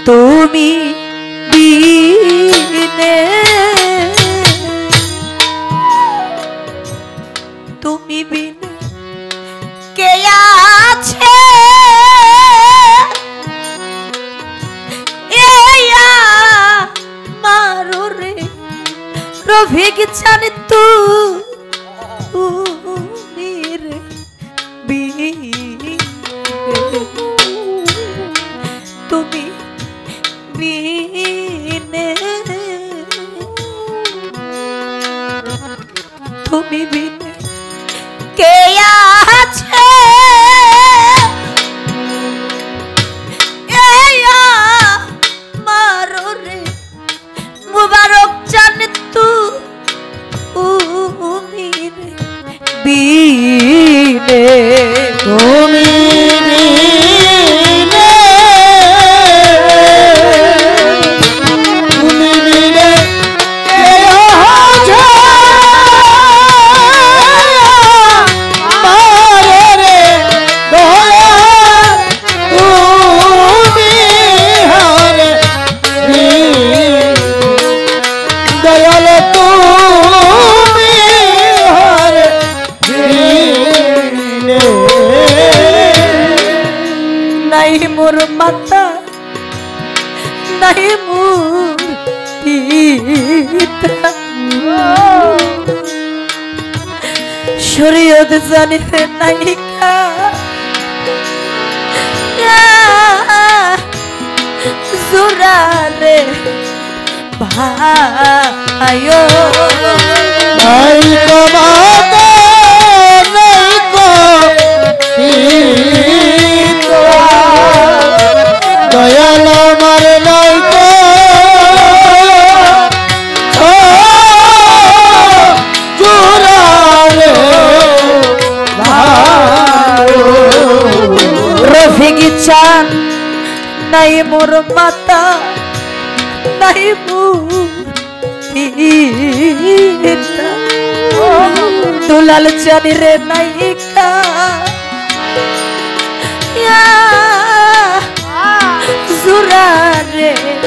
তুমি বিনে তুমি বিনে কে আছে মারো রে রফিক জানে তুমি রে বিনে তুমি বিনে তুমি বিনে কে আছে মারো রে মুবারক জানে তুমি রে বিনে তুমি मोर माता नहीं मोर पिता शरीयत जाने नहीं का जुरा रे भाइयो नहीं को माता नहीं को दयाल मार नहीं को जुरा रे रफिक चान नहीं मोर माता नहीं मोर पिता दुलाल जानी रे नहीं का जुरा रे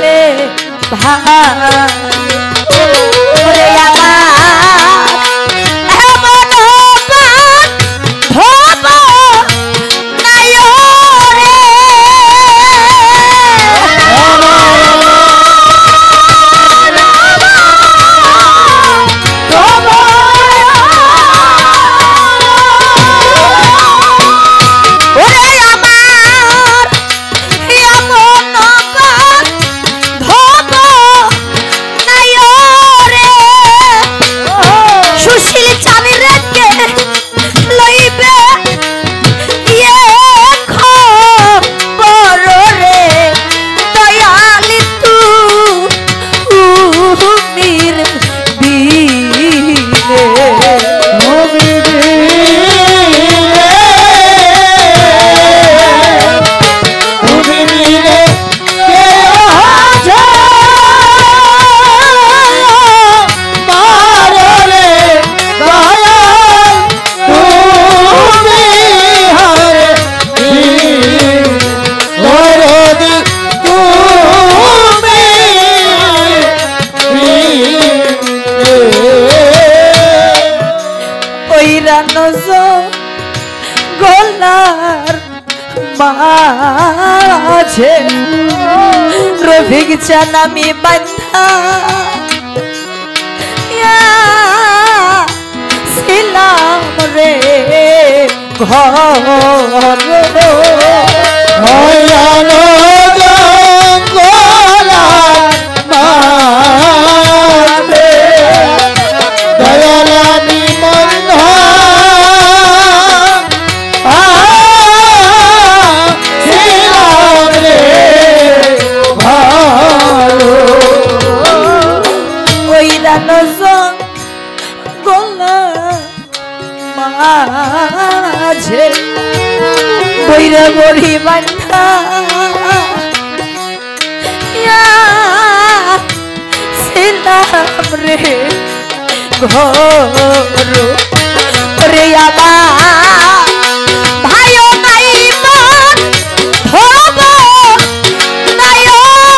गोलार माझे रफिक नामी बंधा सिलाम रे घर माझे বইরা বড়ি বান্ধা ছিলাম রে ঘর রে আমার ভাইও নাই মন হব নাই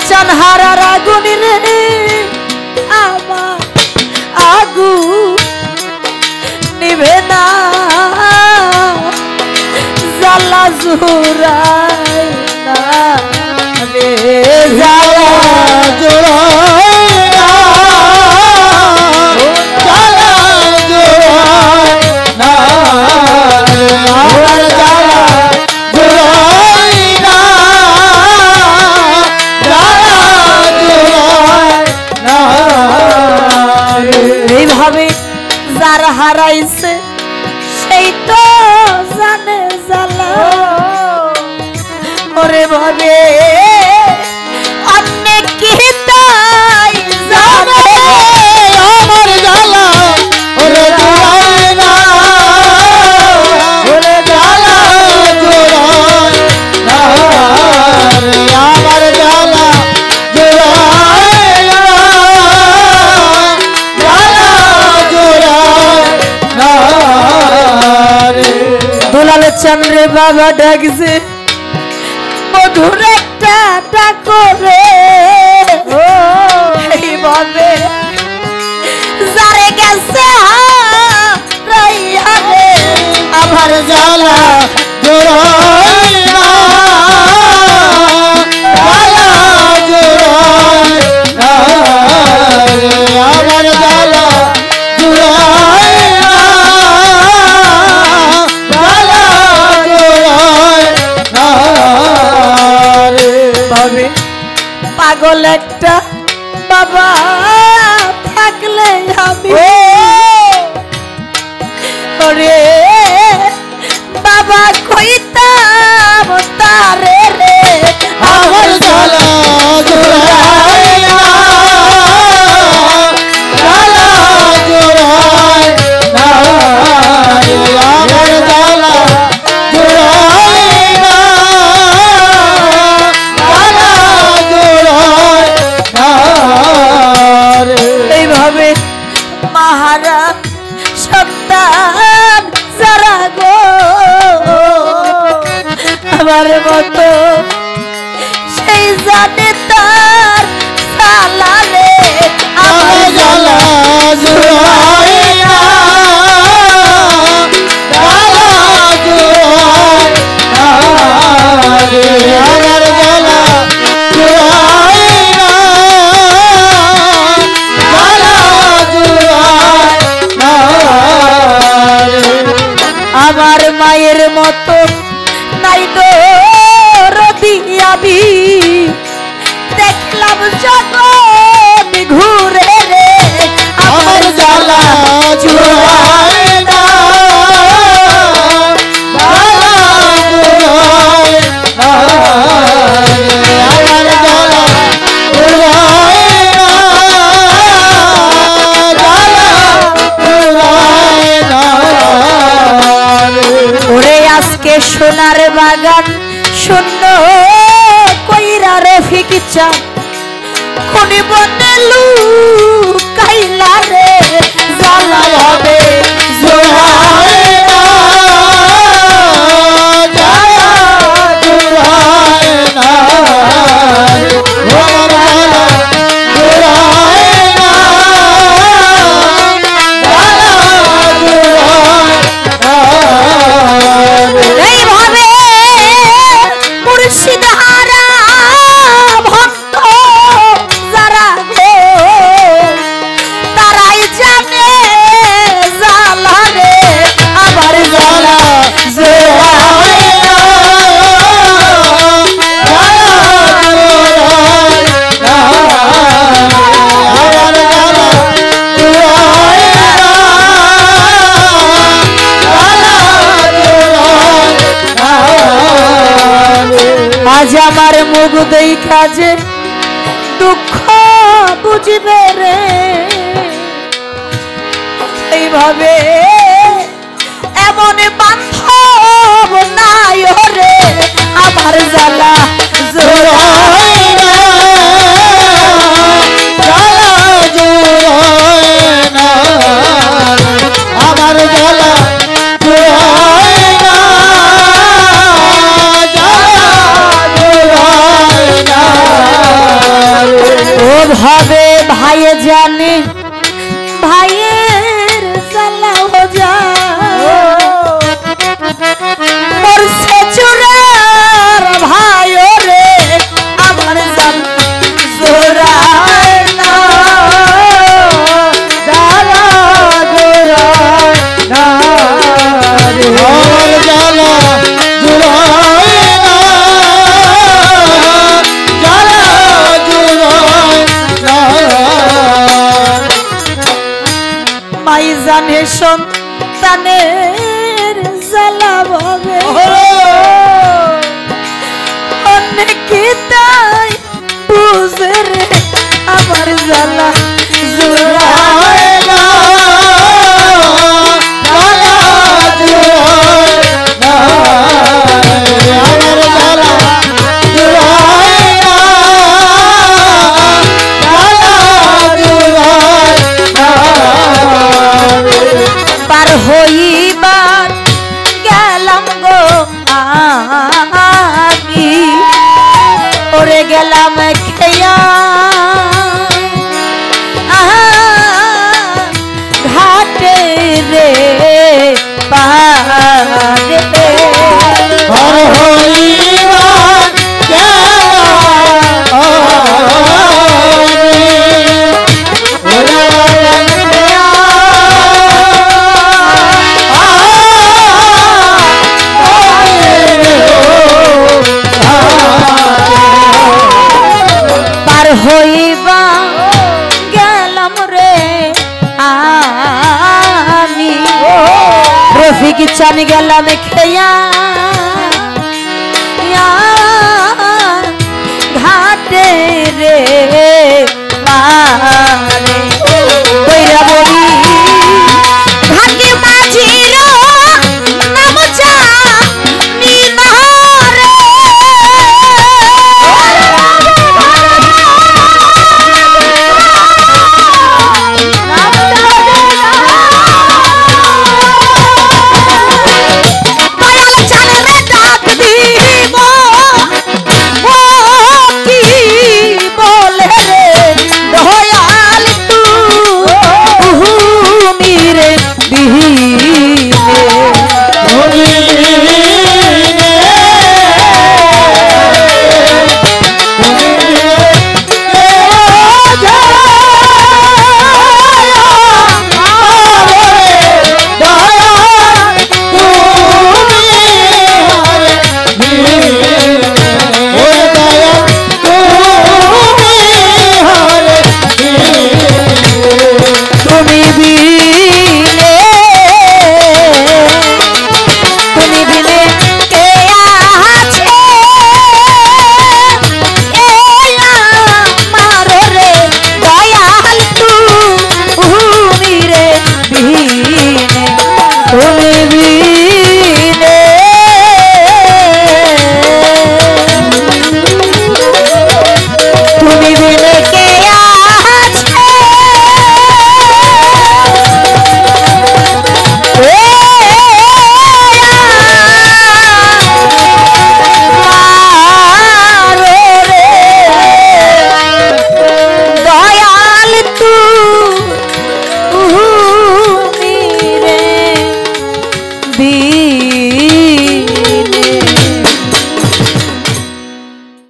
চান হারার আগুন রে আমার আগুন নিভে না জ্বালা জুড়াই না রে জ্বালা জোড়ায় না জ্বালা জোড়ায় না আমার জ্বালা জোড়ায় না জ্বালা জোড়ায় না এইভাবে যার হারাইছে সেই তো জানে জ্বালা ওরে ভাবে অনেক কি তাই জানে আমার জ্বালা ওরে জোড়ায় না ওরে জ্বালা জোড়ায় না রে আমার জ্বালা জোড়ায় না জ্বালা জোড়ায় না রে দুলাল চন্দ্রে বাবা ডাকছে মধুর একটা ডাকরে এইভাবে যারে গেছে হারাইয়া রে আমার জ্বালা জোড়ায় না জ্বালা জোড়ায় না রে আমার জ্বালা জোড়ায় না জ্বালা জোড়ায় না রে ভাবে পাগল একটা বাবা থাকলে আমি ওরে বাবা কইতাম তারে রে আমার জ্বালা জোড়ায় না জ্বালা জোড়ায় না রে আমার জ্বালা জোড়ায় না জ্বালা জোড়ায় না রে এইভাবে মাহারা সন্তান যারা গো আমার মতো সেই জানে তার সালালে আমার জ্বালা জোড়ায় না জ্বালা জোড়ায় না রে আমার জ্বালা জোড়ায় না জ্বালা জোড়ায় না রে আমার মায়ের মতো নাই রদিয়াবি দেখলাম জগৎ ঘুরে রে আমার জ্বালা জোড়ায় না জ্বালা জোড়ায় না রে আমার জ্বালা জোড়ায় না জ্বালা জোড়ায় না রে ওরে আজকে সোনার বাগান শূন্য কইরা রফিক চা কোনি বনেলু কাইলা রে জ্বালা হবে জোড়ায় না জ্বালা জোড়ায় না রে আমার জ্বালা জোড়ায় না জ্বালা জোড়ায় না রে এইভাবে মুর্শিদ হারা ভক্ত যারা গো তারাই জানে জ্বালা রে আবার জ্বালা জোড়ায় না জ্বালা জোড়ায় না আমার জ্বালা জোড়ায় না জ্বালা জোড়ায় না আজ আমার মুখ দেখা যে দুঃখ বুঝবে রে এইভাবে এমন বান্ধব নাই রে আমার জ্বালা জোড়ায় না জ্বালা জোড়ায় না আমার জ্বালা জোড়ায় না জ্বালা জোড়ায় না পার হইবা গেলাম রে আমি রফিক চান গেলাম খেয়া